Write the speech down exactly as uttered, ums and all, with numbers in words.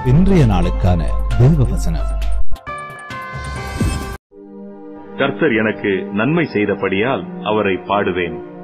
இன்றைய நாளுக்கான தேவ வசனம். கர்த்தர் எனக்கு நன்மை செய்தபடியால் அவரை பாடுவேன்.